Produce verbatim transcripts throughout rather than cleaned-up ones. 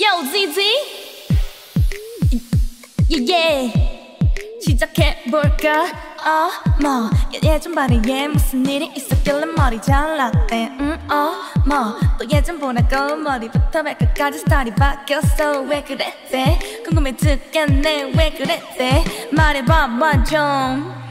Yo, Z Z. Yeah, yeah. 시작해볼까? 어, 뭐 예전보다 무슨 일이 있었길래 머리 잘랐대. 음, 어, 뭐 또 예전보다 머리부터 발끝까지 스타일이 바뀌었어. 왜 그랬대? 궁금해 죽겠네. 왜 그랬대? 말해봐봐 좀.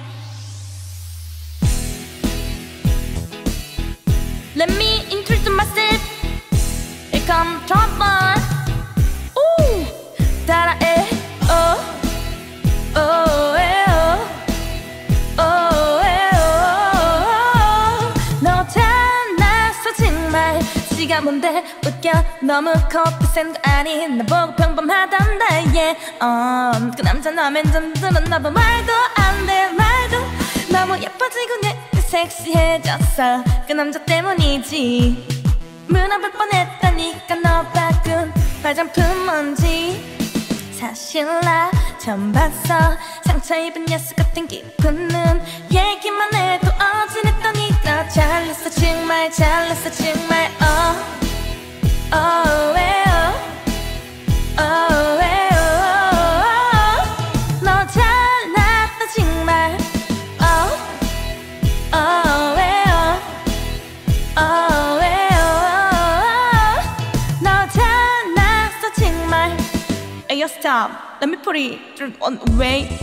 Let me introduce myself. Here come trouble. Ooh, 따라해. Oh, oh, eh, oh, oh, eh, oh. 너 잘났어 정말. 지가 뭔데 웃겨. 너무 커피 센 거 아니. 나보고 평범하단다. Yeah, um, 그 남자 나면 좀 들었나봐. 말도 안 돼 말도. 너무 예뻐지고 내 섹시해졌어. 그 남자 때문이지. 문어볼 뻔했다니까 너 바꾼 화장품 뭔지. 사실 나 처음 봤어. 상처 입은 야수 같은 기쁜 눈. 얘기만 해도 어지럽다니까. 잘났어 정말 잘났어 정말. Oh, oh, eh, oh, oh, eh, oh. 너 잘났다 정말. Oh, oh, eh, oh, oh, eh, oh. 너 잘났어 정말. Hey, yo, stop. Let me put it through one way.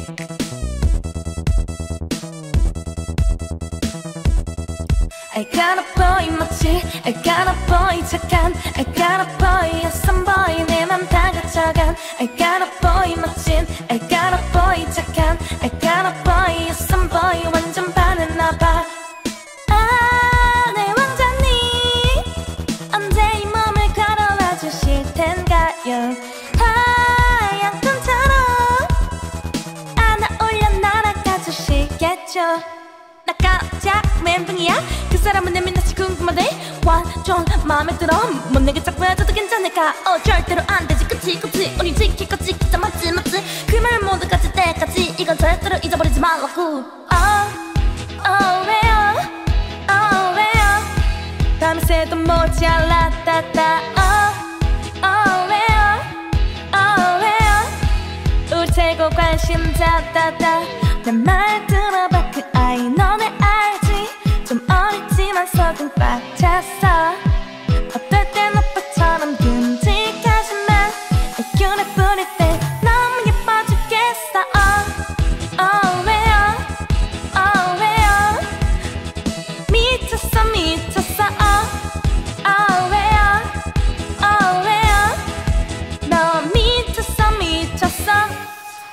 알까나 보이 멋지, 알까나 보이 착한, 알까나 보이 여성 보이 내 맘 다 가져간. 알까나 보이 멋진, 알까나 보이 착한, 알까나 보이 여성 보이 완전 반했나봐. 아, 내 왕자님 언제 이 몸을 걸어와 주실 텐가요? 하얀 꿈처럼 안아 올려 날아가 주시겠죠? 나 깜짝 멘붕이야. 그 사람은 내 민낯이 궁금하대. 완전 마음에 들어. 뭐 내게 짝 보여줘도 괜찮을까? 어 절대로 안 되지. 그치 그치 우리 지킬 거지. 진짜 맞지 맞지. 그 말 모두 가질 때까지 이건 절대로 잊어버리지 말라고. Oh, oh, 왜요? Oh, 왜요? 밤새도 모자랐다다. Oh, oh, 왜요? Oh, 왜요? 우리 최고 관심자다다. 내 말 들어봐 그 아이 너네 알지? 좀 어리지만 속은 꽉 찼어. 어떨 땐 오빠처럼 듬직하지만 애교를 부릴 때 너무 예뻐 죽겠어. Oh, oh, 왜요? Oh, 왜요? 미쳤어 미쳤어. Oh, oh, 왜요? Oh, 왜요? 너 미쳤어 미쳤어.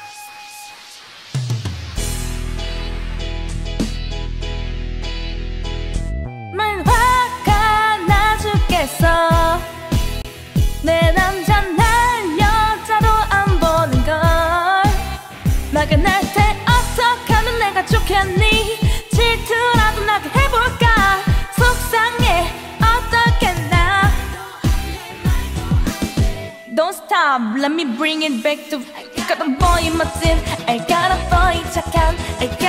내 남자 날 여자로 안 보는 걸. 나그날 때 어떻게 하면 내가 좋겠니? 질투라도 나게 해볼까? 속상해 어떻겠나. Don't stop, let me bring it back to 알까나 보이 멋진, 알까나 보이 착한, 알까나